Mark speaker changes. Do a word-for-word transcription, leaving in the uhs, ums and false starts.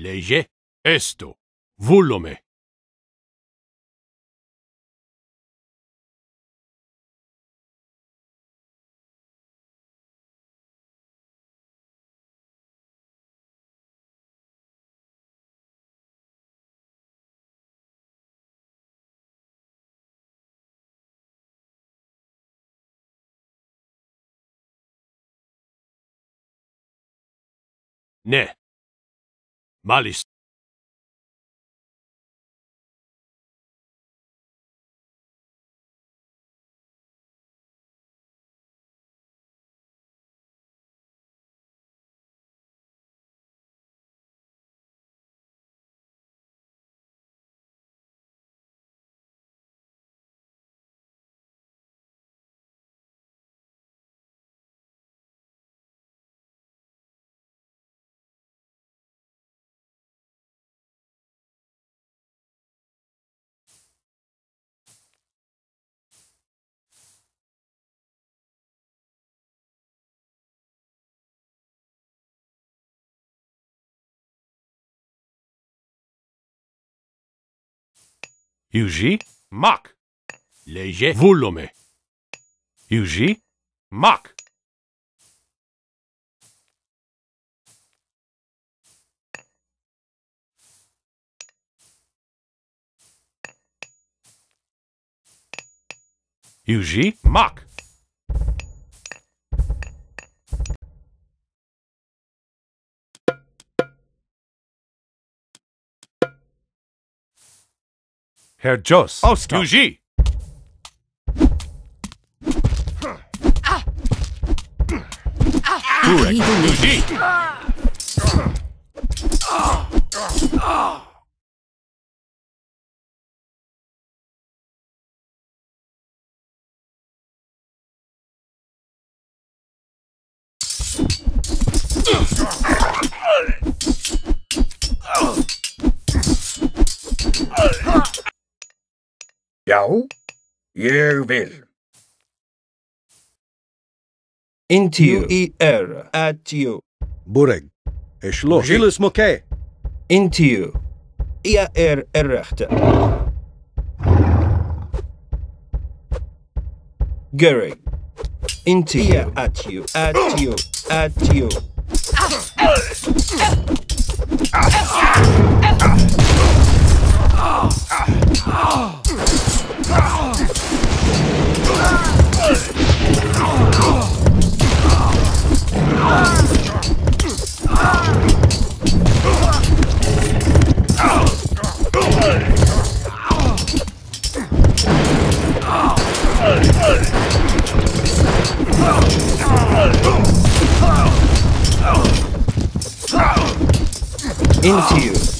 Speaker 1: Lege esto. Volume. Ne. Malis. Yuji. Mak. Lege volume. Yuji. Mak. Yuji. Mak.
Speaker 2: Herr Jos.
Speaker 1: Osta. Yuji. Turek. Yuji.
Speaker 3: Já, ég vil.
Speaker 4: Into you. E R at you.
Speaker 2: Bureg. Eshlo. Gilis Moke.
Speaker 4: Into you. E R rechte. Gary. Into you. At you. At you. At you. Into you.